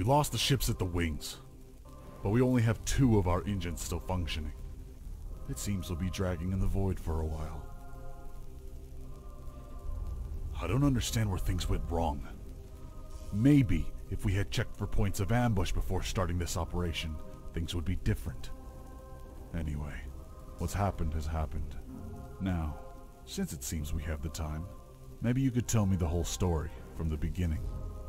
We lost the ships at the wings, but we only have 2 of our engines still functioning. It seems we'll be dragging in the void for a while. I don't understand where things went wrong. Maybe if we had checked for points of ambush before starting this operation, things would be different. Anyway, what's happened has happened. Now, since it seems we have the time, maybe you could tell me the whole story from the beginning.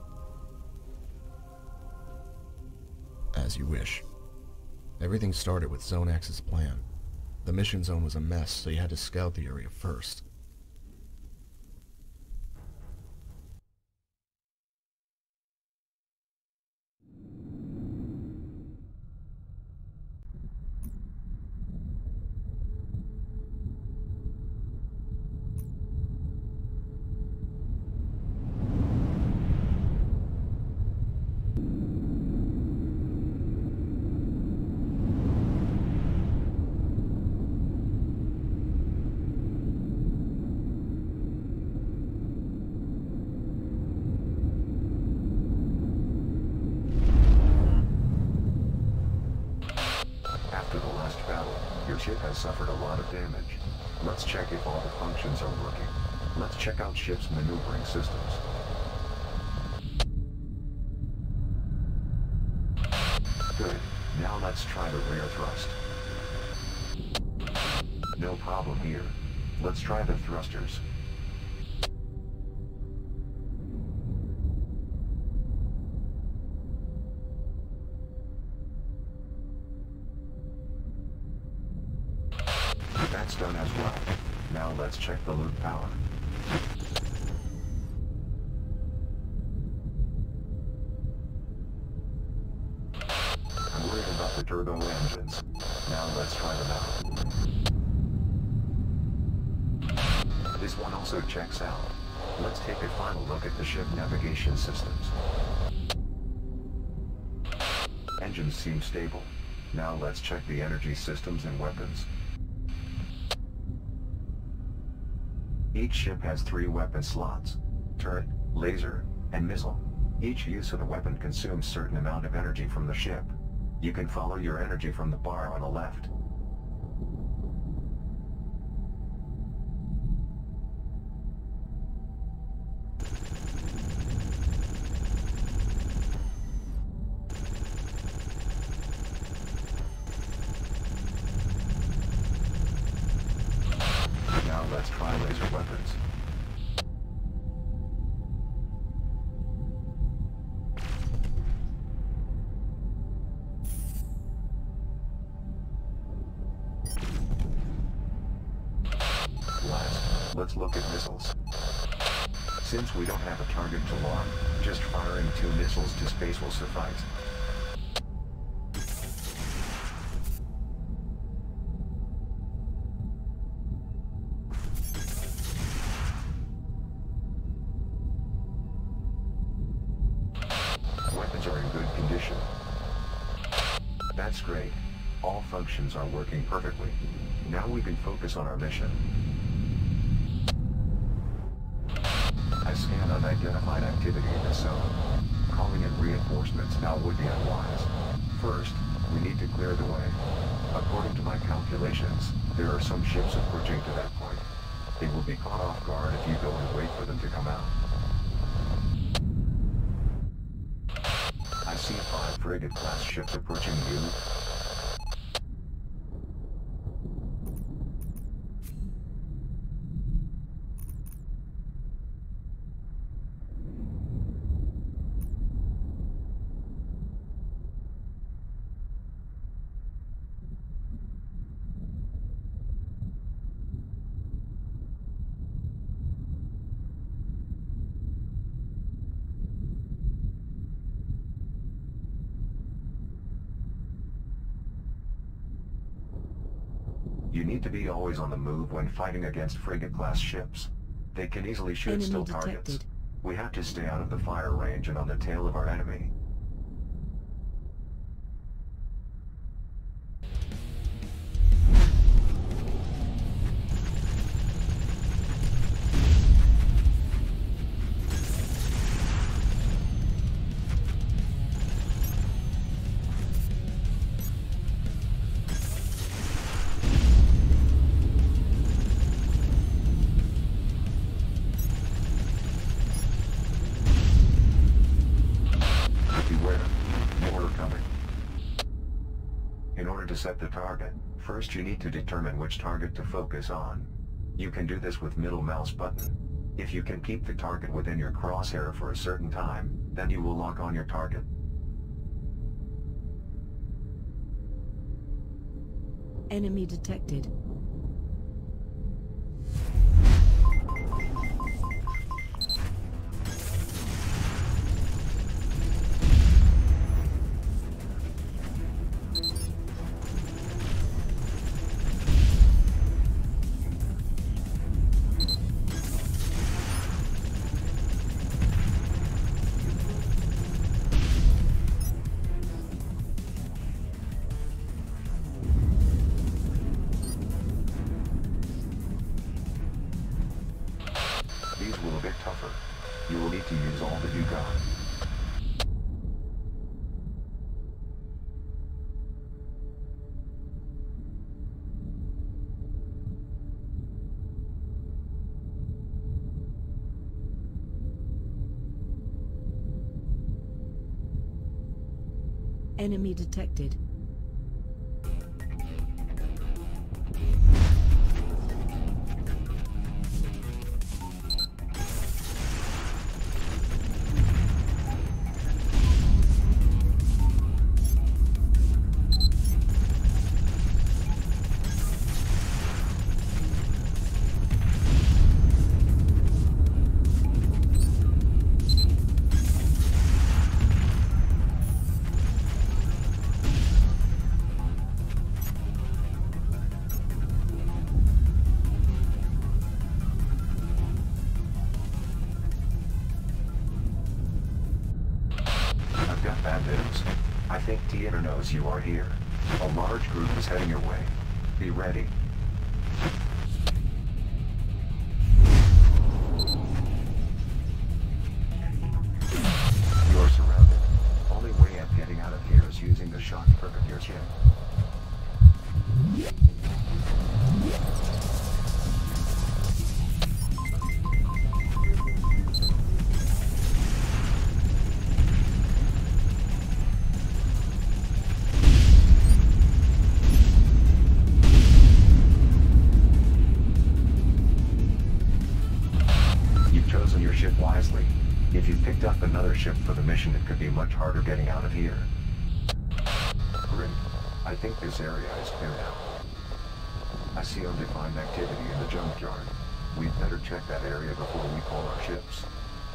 As you wish. Everything started with Zone X's plan. The mission zone was a mess, so you had to scout the area first. Your ship has suffered a lot of damage. Let's check if all the functions are working. Let's check out ship's maneuvering systems. Good. Now let's try the rear thrust. No problem here. Let's try the thrusters. That's done as well. Now let's check the loop power. I'm worried about the turbo engines. Now let's try them out. This one also checks out. Let's take a final look at the ship navigation systems. Engines seem stable. Now let's check the energy systems and weapons. Each ship has 3 weapon slots: turret, laser, and missile. Each use of the weapon consumes certain amount of energy from the ship. You can follow your energy from the bar on the left. Now let's try laser weapons. Last, let's look at missiles. Since we don't have a target to launch, just firing 2 missiles to space will suffice. Weapons are in good condition. That's great. All functions are working perfectly. Now we can focus on our mission. I scan unidentified activity in the zone. Calling in reinforcements now would be unwise. First, we need to clear the way. According to my calculations, there are some ships approaching to that point. They will be caught off guard if you go and wait for them to come out. I see 5 frigate-class ships approaching you. You need to be always on the move when fighting against frigate-class ships. They can easily shoot Enemy still targets. detected. We have to stay out of the fire range and on the tail of our enemy. In order to set the target, first you need to determine which target to focus on. You can do this with middle mouse button. If you can keep the target within your crosshair for a certain time, then you will lock on your target. Enemy detected. These will a bit tougher. You will need to use all that you got. Enemy detected. I've got bad news. I think Theater knows you are here. A large group is heading your way. Be ready. You are surrounded. Only way of getting out of here is using the shock Privateer ship. You've chosen your ship wisely. If you picked up another ship for the mission, it could be much harder getting out of here. Great. I think this area is clear now. I see undefined activity in the junkyard. We'd better check that area before we call our ships.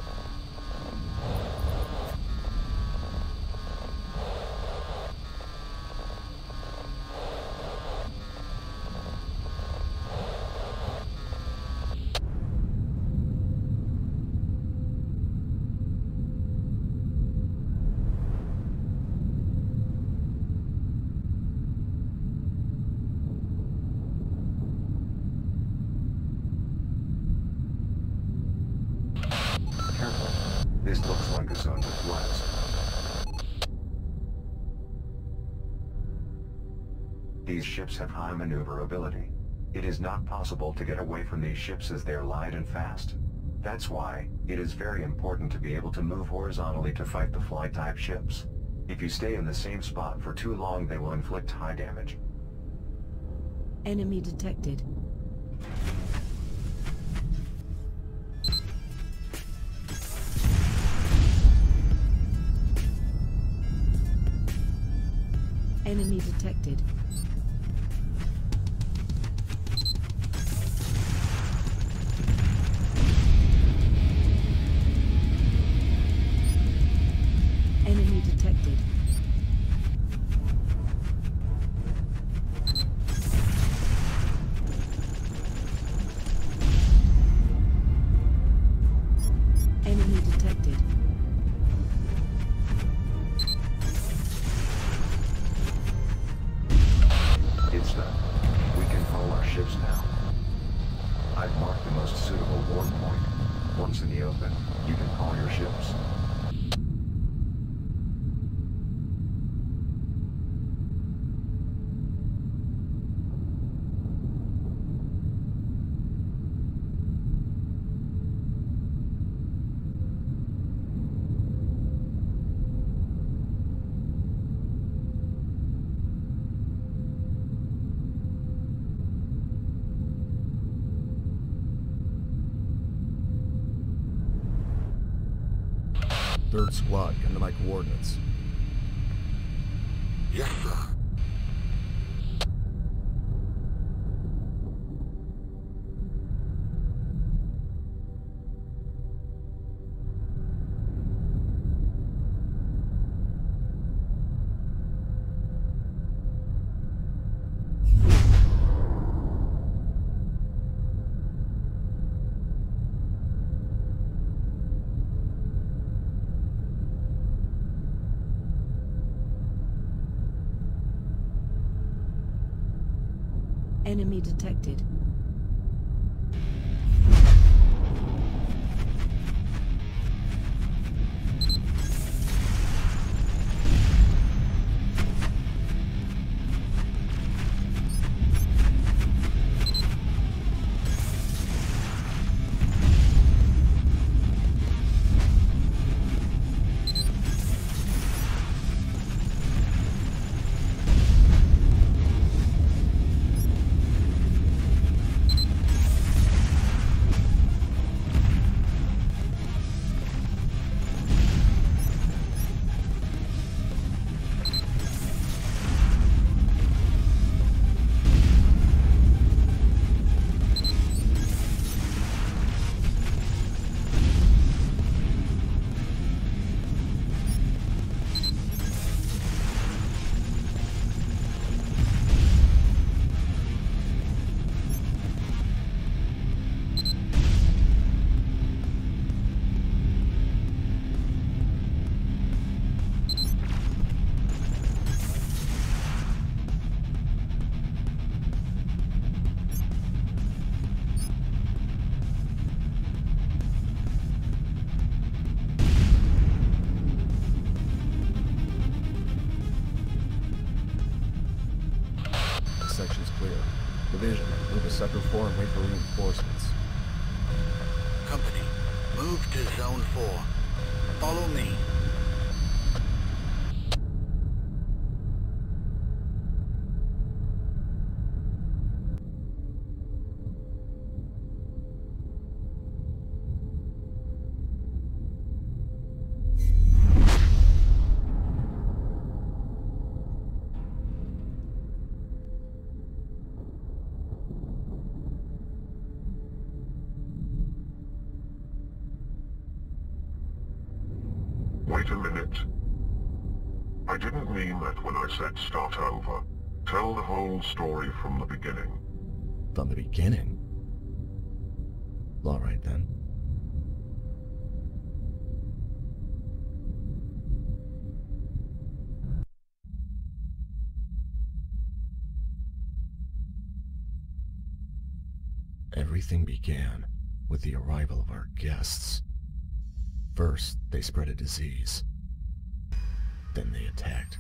Careful. This looks like a zone with floods. These ships have high maneuverability. It is not possible to get away from these ships as they are light and fast. That's why it is very important to be able to move horizontally to fight the fly-type ships. If you stay in the same spot for too long, they will inflict high damage. Enemy detected. Enemy detected. Enemy detected. Enemy detected. It's done. We can call our ships now. I've marked the most suitable warp point. Once in the open, you can call your ships. 3rd Squad, come to my coordinates. Yes, sir. Enemy detected. Section's clear. Division, move to Sector 4 and wait for reinforcements. Company, move to Zone 4. Follow me. Wait a minute. I didn't mean that when I said start over. Tell the whole story from the beginning. From the beginning? All right then. Everything began with the arrival of our guests. First, they spread a disease. Then they attacked.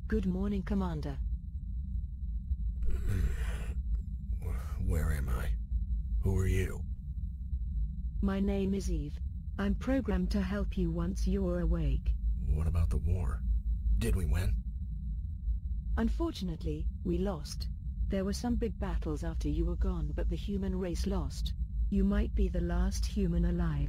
Good morning, Commander. Where am I? Who are you? My name is Eve. I'm programmed to help you once you're awake. What about the war? Did we win? Unfortunately, we lost. There were some big battles after you were gone, but the human race lost. You might be the last human alive.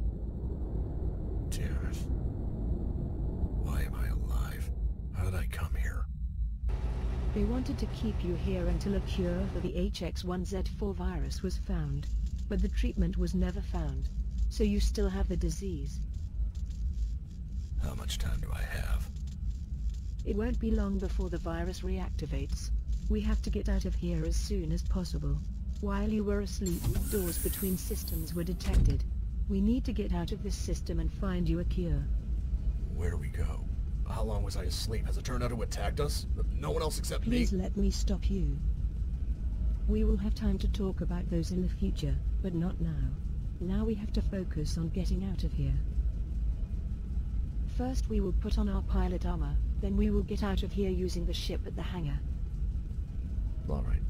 Damn it. Why am I alive? How did I come here? They wanted to keep you here until a cure for the HX1Z4 virus was found. But the treatment was never found. So you still have the disease. How much time do I have? It won't be long before the virus reactivates. We have to get out of here as soon as possible. While you were asleep, doors between systems were detected. We need to get out of this system and find you a cure. Where do we go? How long was I asleep? Has it turned out who attacked us? No one else except me? Please let me stop you. We will have time to talk about those in the future, but not now. Now we have to focus on getting out of here. First we will put on our pilot armor, then we will get out of here using the ship at the hangar. All right.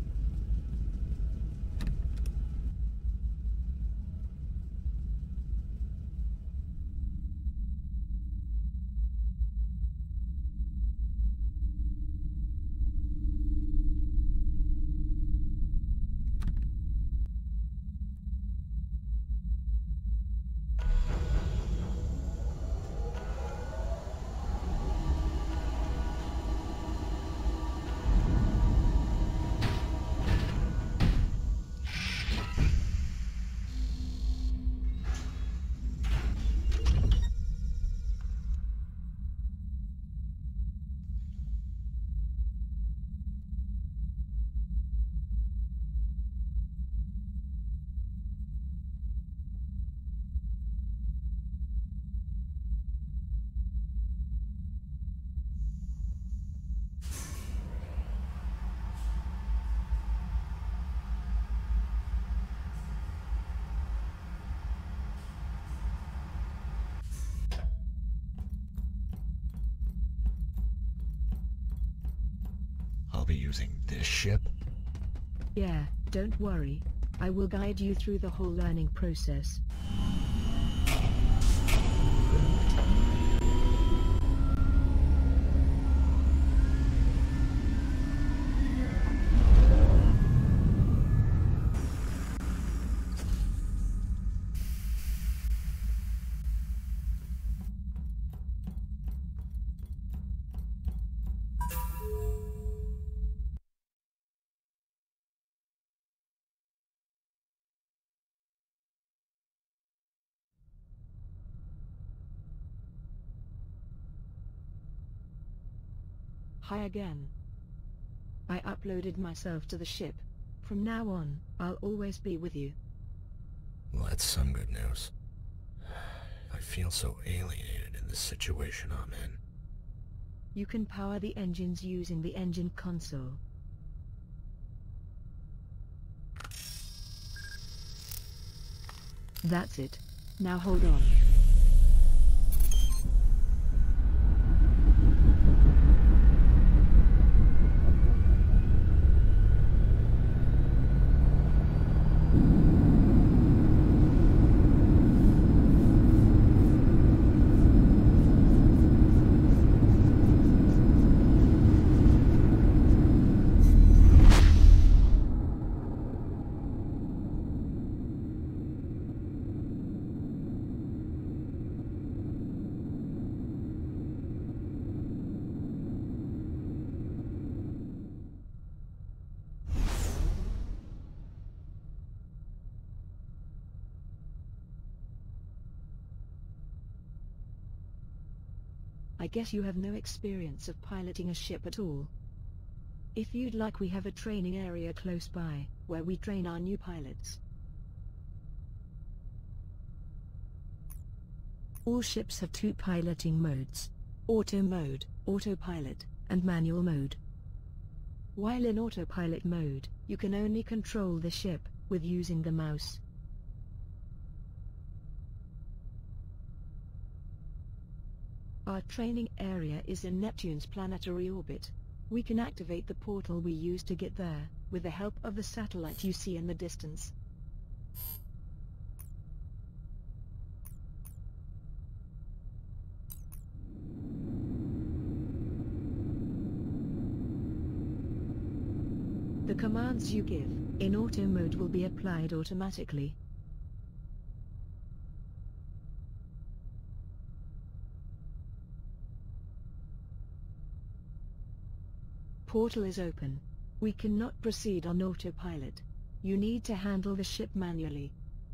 I'll be using this ship? Yeah, don't worry. I will guide you through the whole learning process. Hi again. I uploaded myself to the ship. From now on, I'll always be with you. Well, that's some good news. I feel so alienated in this situation I'm in. You can power the engines using the engine console. That's it. Now hold on. I guess you have no experience of piloting a ship at all. If you'd like, we have a training area close by, where we train our new pilots. All ships have two piloting modes: auto mode, autopilot, and manual mode. While in autopilot mode, you can only control the ship with using the mouse. Our training area is in Neptune's planetary orbit. We can activate the portal we use to get there, with the help of the satellite you see in the distance. The commands you give, in auto mode, will be applied automatically. Portal is open. We cannot proceed on autopilot. You need to handle the ship manually.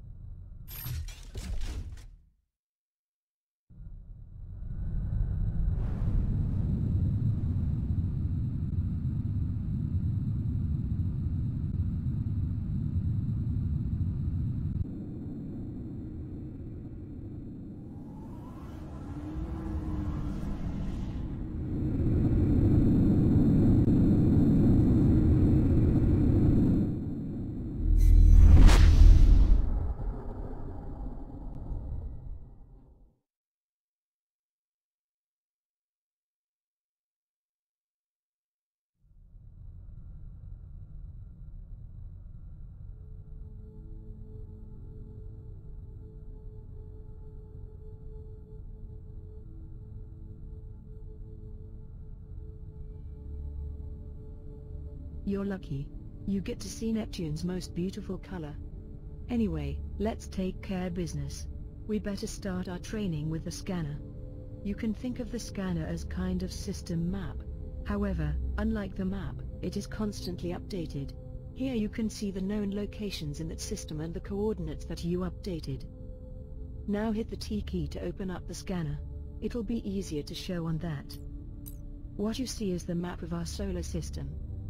You're lucky. You get to see Neptune's most beautiful color. Anyway, let's take care business. We better start our training with the scanner. You can think of the scanner as kind of system map. However, unlike the map, it is constantly updated. Here you can see the known locations in that system and the coordinates that you updated. Now hit the T key to open up the scanner. It'll be easier to show on that. What you see is the map of our solar system.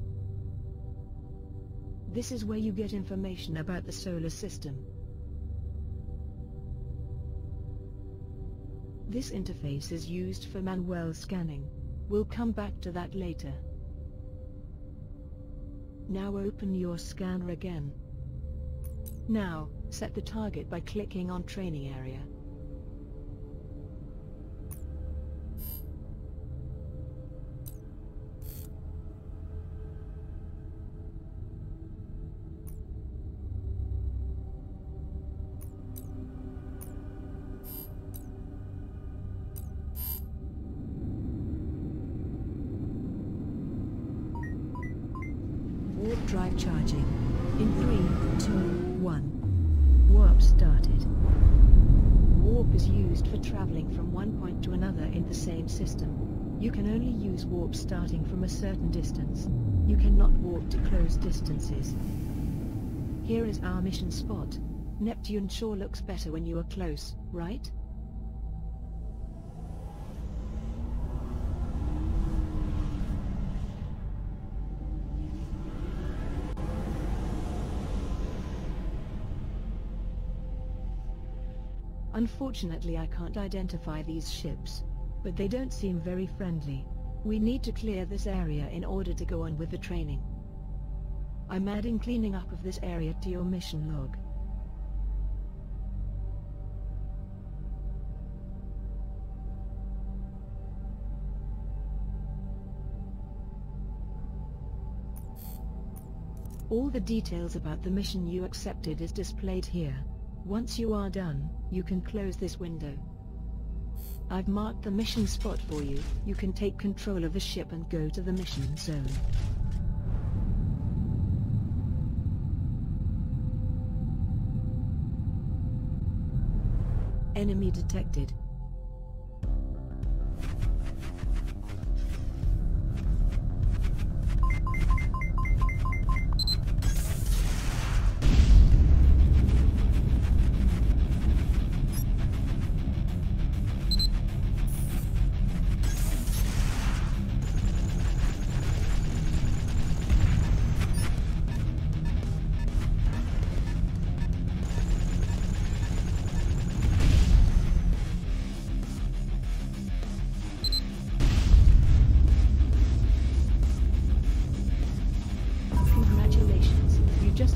This is where you get information about the solar system. This interface is used for manual scanning. We'll come back to that later. Now open your scanner again. Now, set the target by clicking on Training Area. Warp drive charging. In 3, 2, 1. Warp started. Warp is used for traveling from one point to another in the same system. You can only use warp starting from a certain distance. You cannot warp to close distances. Here is our mission spot. Neptune sure looks better when you are close, right? Unfortunately, I can't identify these ships, but they don't seem very friendly. We need to clear this area in order to go on with the training. I'm adding cleaning up of this area to your mission log. All the details about the mission you accepted is displayed here. Once you are done, you can close this window. I've marked the mission spot for you. You can take control of the ship and go to the mission zone. Enemy detected.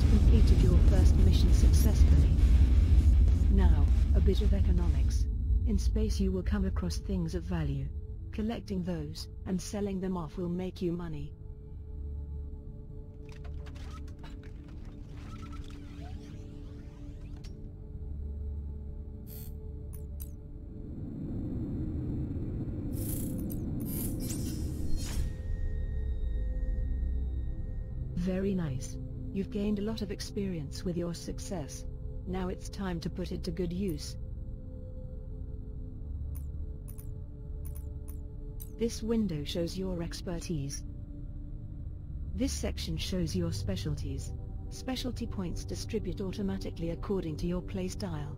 Of economics. In space you will come across things of value. Collecting those, and selling them off will make you money. Very nice. You've gained a lot of experience with your success. Now it's time to put it to good use. This window shows your expertise. This section shows your specialties. Specialty points distribute automatically according to your playstyle.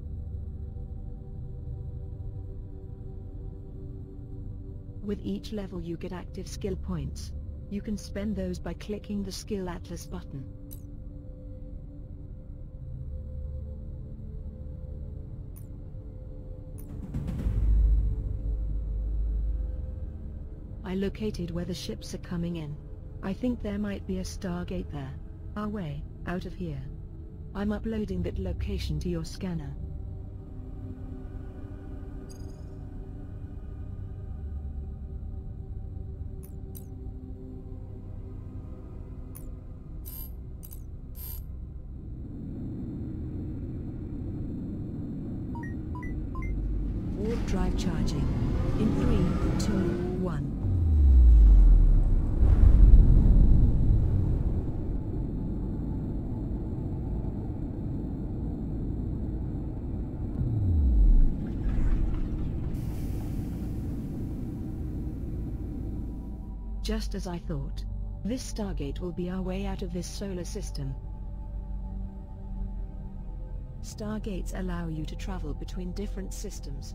With each level you get active skill points. You can spend those by clicking the Skill Atlas button. I located where the ships are coming in. I think there might be a Stargate there. Our way out of here. I'm uploading that location to your scanner. Warp drive charging. In 3, 2, 1. Just as I thought. This Stargate will be our way out of this solar system. Stargates allow you to travel between different systems.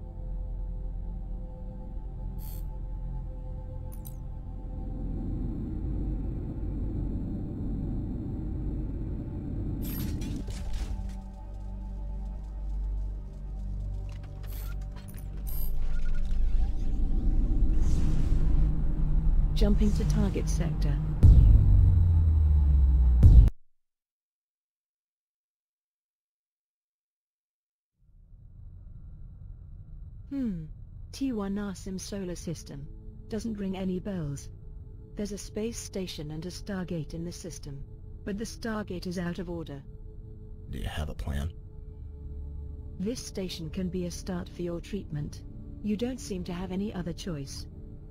Jumping to target sector. T1 Arsim solar system. Doesn't ring any bells. There's a space station and a Stargate in the system. But the Stargate is out of order. Do you have a plan? This station can be a start for your treatment. You don't seem to have any other choice.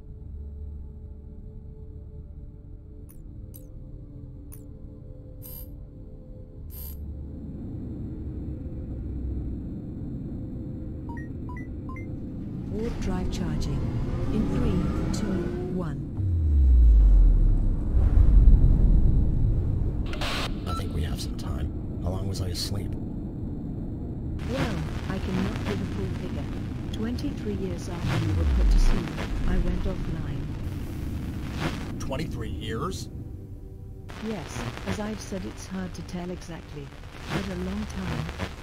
Warp drive charging. In 3, 2, 1. I think we have some time. How long was I asleep? Well, I cannot give a full figure. 23 years after you were put to sleep, I went offline. 23 years? Yes, as I've said, it's hard to tell exactly, but a long time.